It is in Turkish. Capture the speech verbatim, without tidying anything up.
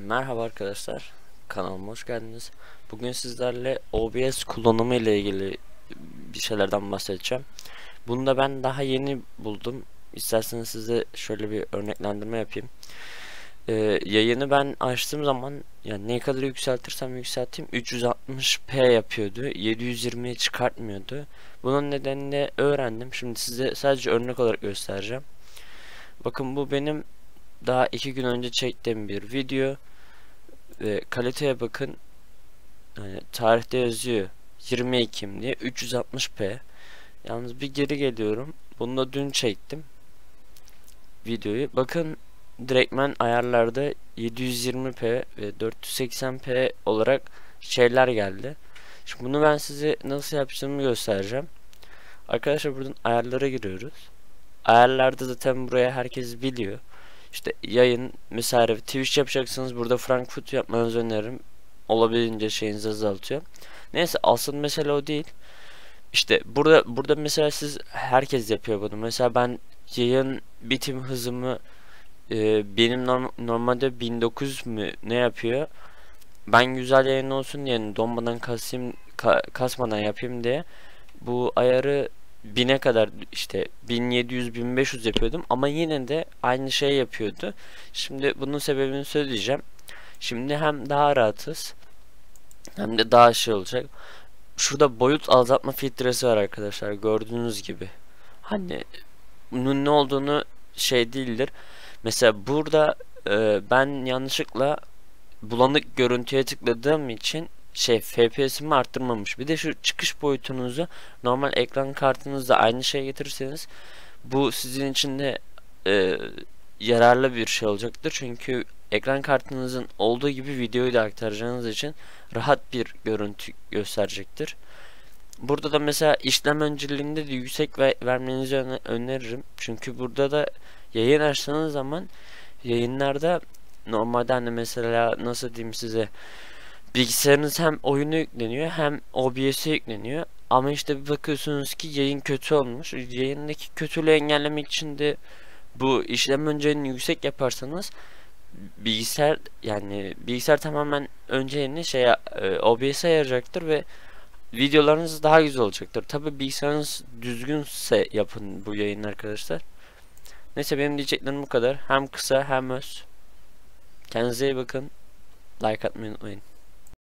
Merhaba arkadaşlar, kanalıma hoş geldiniz. Bugün sizlerle O B S kullanımı ile ilgili bir şeylerden bahsedeceğim. Bunu da ben daha yeni buldum. İsterseniz size şöyle bir örneklendirme yapayım. Ee, yayını ben açtığım zaman, yani ne kadar yükseltirsem yükselteyim, üç yüz altmış p yapıyordu. yedi yüz yirmiye çıkartmıyordu. Bunun nedenini öğrendim. Şimdi size sadece örnek olarak göstereceğim. Bakın, bu benim daha iki gün önce çektiğim bir video. Ve kaliteye bakın, yani tarihte yazıyor yirmi Ekim diye, üç yüz altmış p. Yalnız bir geri geliyorum, bunu da dün çektim videoyu. Bakın, direktmen ayarlarda yedi yüz yirmi p ve dört yüz seksen p olarak şeyler geldi. Şimdi bunu ben size nasıl yapacağımı göstereceğim. Arkadaşlar, buradan ayarlara giriyoruz. Ayarlarda zaten buraya herkes biliyor. İşte yayın mesela Twitch yapacaksınız, burada Frankfurt yapmanızı öneririm. Olabildiğince şeyinizi azaltıyor. Neyse, asıl mesele o değil. İşte burada burada mesela siz, herkes yapıyor bunu. Mesela ben yayın bitim hızımı e, benim norm, normalde bin dokuz yüz mü ne yapıyor? Ben güzel yayın olsun diye, donmadan kasayım, ka, kasmadan yapayım diye bu ayarı bine kadar, işte bin yedi yüz bin beş yüz yapıyordum ama yine de aynı şey yapıyordu. Şimdi bunun sebebini söyleyeceğim. Şimdi hem daha rahatız hem de daha şey olacak. Şurada boyut azaltma filtresi var arkadaşlar, gördüğünüz gibi. Hani bunun ne olduğunu şey değildir. Mesela burada e, ben yanlışlıkla bulanık görüntüye tıkladığım için şey F P S'imi arttırmamış. Bir de şu çıkış boyutunuzu normal ekran kartınızda aynı şey getirirseniz, bu sizin için de e, yararlı bir şey olacaktır. Çünkü ekran kartınızın olduğu gibi videoyu da aktaracağınız için rahat bir görüntü gösterecektir. Burada da mesela işlem önceliğinde de yüksek ve vermenizi öne öneririm. Çünkü burada da yayın açtığınız zaman, yayınlarda normalde hani mesela nasıl diyeyim size, bilgisayarınız hem oyunu yükleniyor hem O B S'e yükleniyor. Ama işte bir bakıyorsunuz ki yayın kötü olmuş. Yayındaki kötülüğü engellemek için de bu işlem önceliğini yüksek yaparsanız, bilgisayar yani bilgisayar tamamen önceliğini şey e, O B S'e ayıracaktır ve videolarınız daha güzel olacaktır. Tabi bilgisayarınız düzgünse yapın bu yayını arkadaşlar. Neyse, benim diyeceklerim bu kadar. Hem kısa hem öz. Kendinize iyi bakın. Like atmayı unutmayın.